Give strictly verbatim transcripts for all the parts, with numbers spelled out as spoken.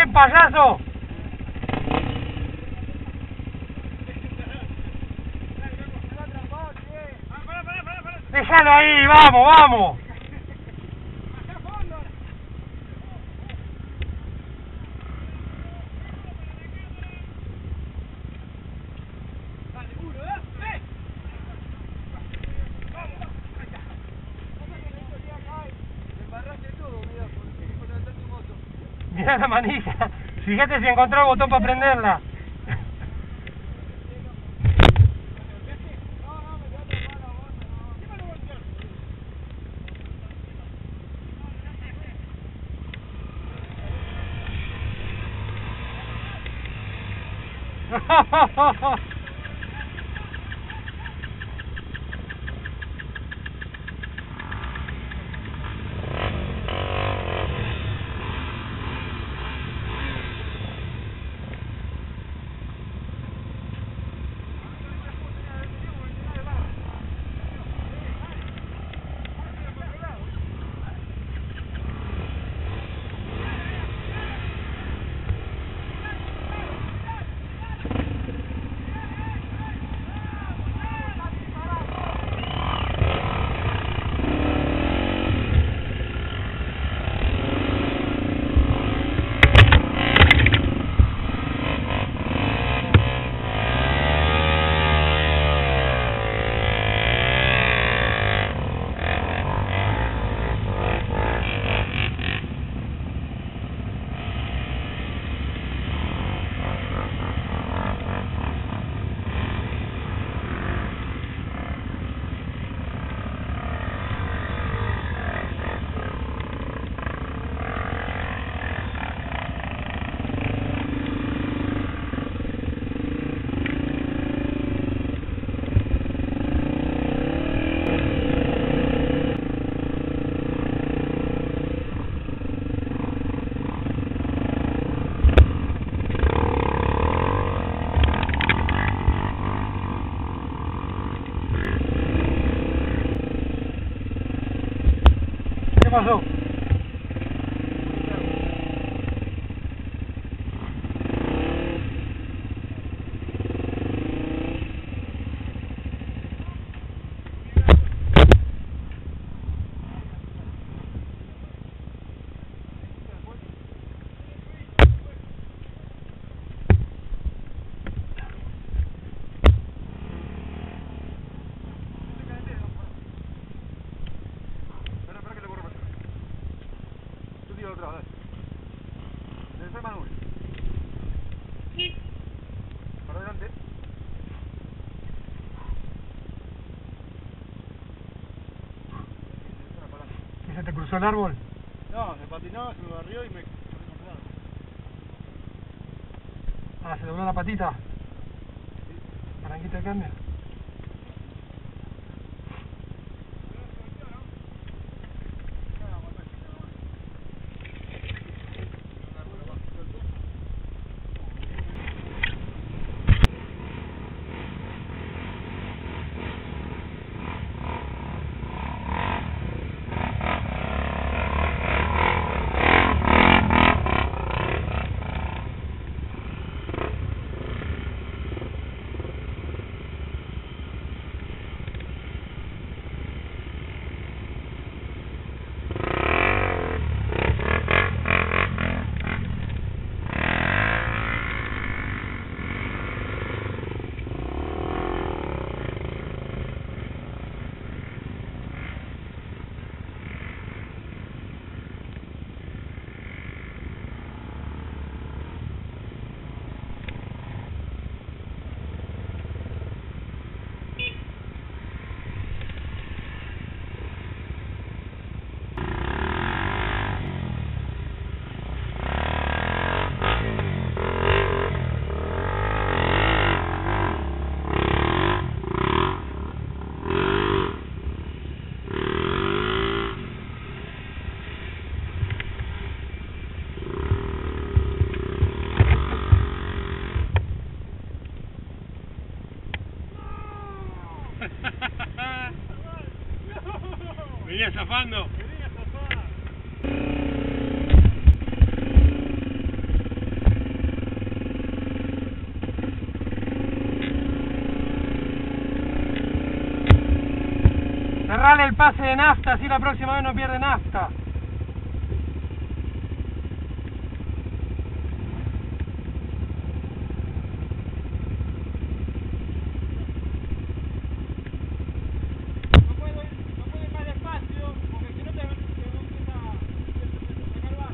¡Bien, payaso! ¡Déjalo ahí! ¡Vamos, vamos! Mirá la manija, fíjate si encontró el botón para prenderla. ¿Qué pasó? Otra vez. Desde Manuel. Para adelante. ¿Y se te cruzó el árbol? No, se patinó, se me barrió y me... Ah, se dobló la patita. Palanquita de cambio. Venía zafando. Venía zafando. Cerrale el pase de nafta, así la próxima vez no pierde nafta. No puedo ir, no puedo ir más despacio, porque si no te, te empieza a sacar bajo.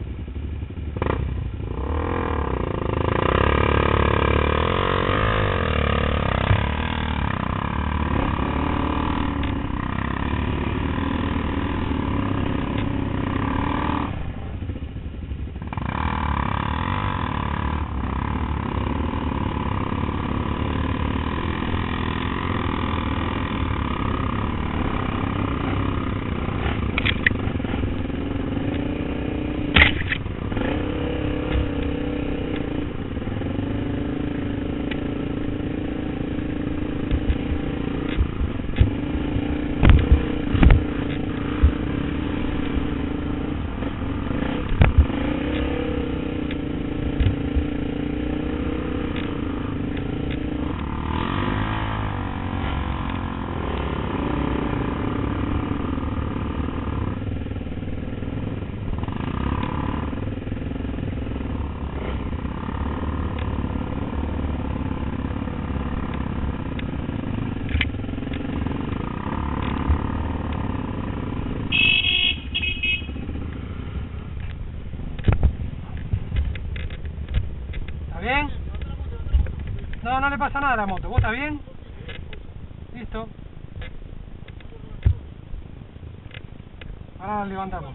¿Está bien? No, no le pasa nada a la moto. ¿Vos estás bien? Listo. Ahora la levantamos.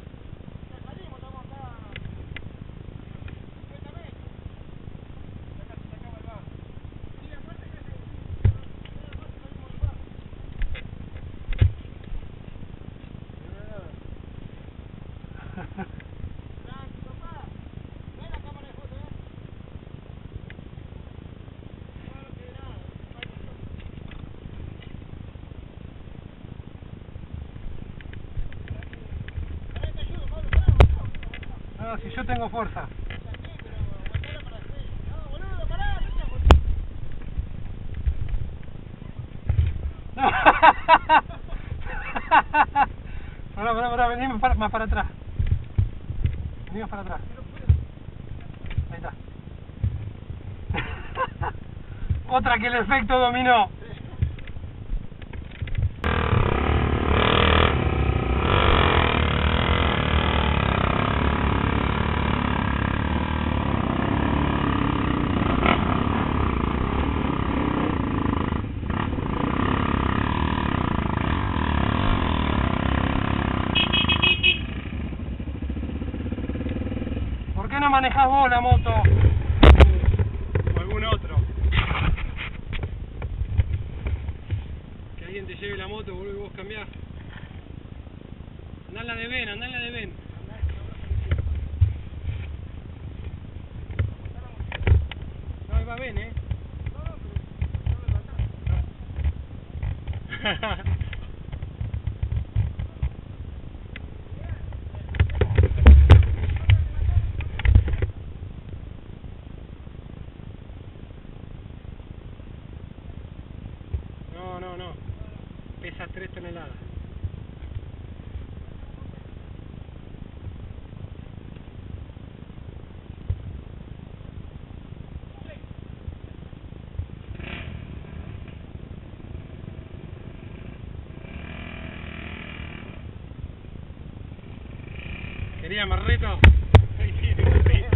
No, si yo tengo fuerza. No. Pará, pará, pará, venimos para, más para atrás. Venimos para atrás. Ahí está. Otra que el efecto dominó. ¿Por qué no manejás vos la moto? O algún otro. Que alguien te lleve la moto, boludo, y vos cambiás. Andá en la de Ben, andá en la de Ben. No, ahí va Ben, eh. No, no, no. Pesa tres toneladas. ¿Quería más reto? Ahí tiene, sí.